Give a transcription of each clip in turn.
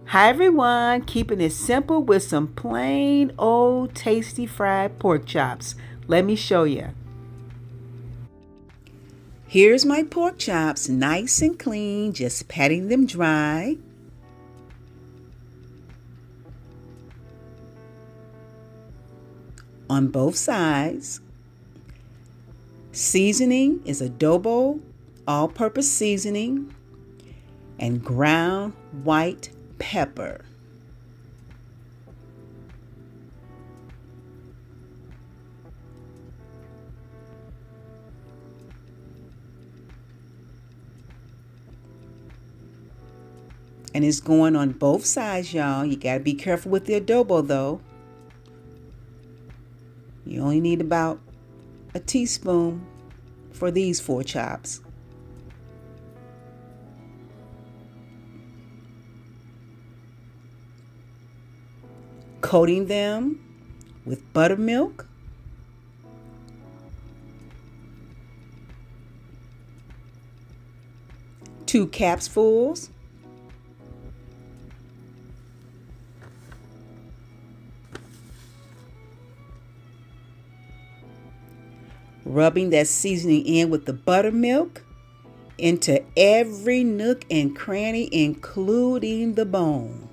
Hi everyone, keeping it simple with some plain old tasty fried pork chops. Let me show you. Here's my pork chops, nice and clean, just patting them dry. On both sides. Seasoning is adobo, all-purpose seasoning, and ground white pepper. And it's going on both sides, y'all. You got to be careful with the adobo, though. You only need about a teaspoon for these 4 chops. Coating them with buttermilk. Two capfuls. Rubbing that seasoning in with the buttermilk into every nook and cranny, including the bone.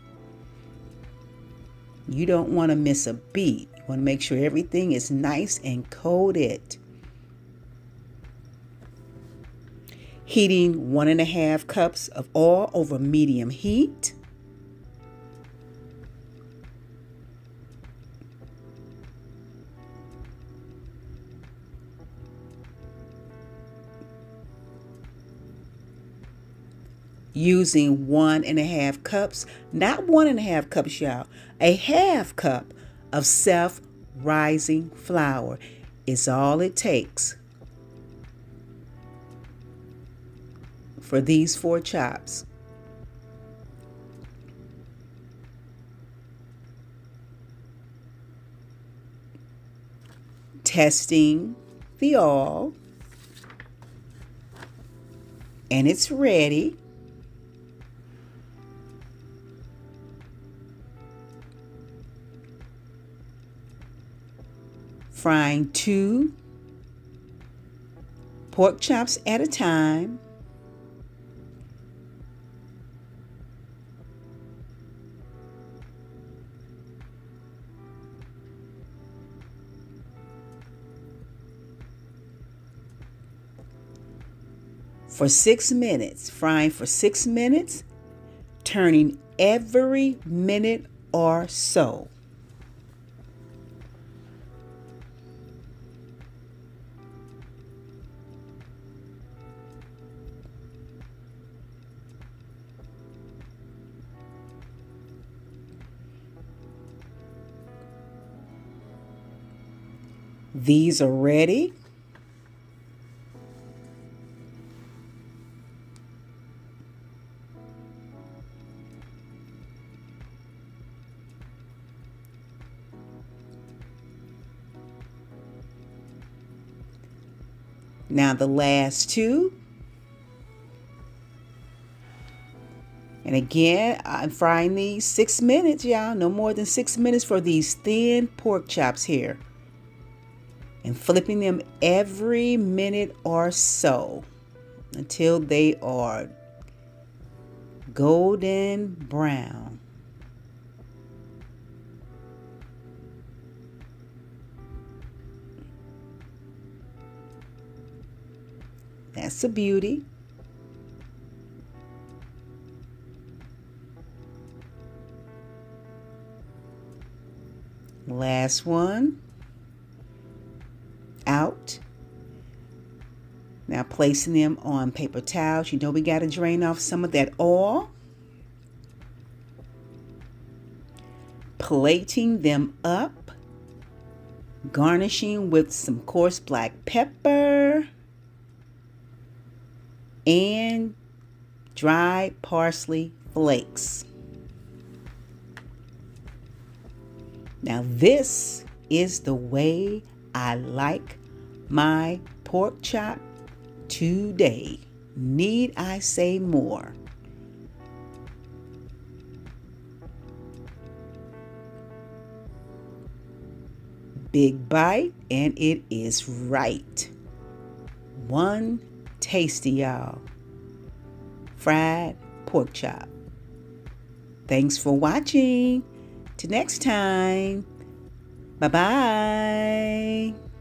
You don't want to miss a beat. You want to make sure everything is nice and coated. Heating 1.5 cups of oil over medium heat. Using 1.5 cups, not 1.5 cups, y'all, a half cup of self-rising flour is all it takes for these 4 chops. Testing the oil, and it's ready. Frying 2 pork chops at a time. For 6 minutes, frying for 6 minutes, turning every minute or so. These are ready. Now the last 2. And again, I'm frying these 6 minutes, y'all. No more than 6 minutes for these thin pork chops here. And flipping them every minute or so until they are golden brown. That's a beauty. Last one. Out. Now placing them on paper towels. You know we got to drain off some of that oil. Plating them up. Garnishing with some coarse black pepper and dried parsley flakes. Now this is the way I like my pork chop today. Need I say more? big bite, and it is right. One tasty, y'all. Fried pork chop. Thanks for watching. Till next time. Bye-bye.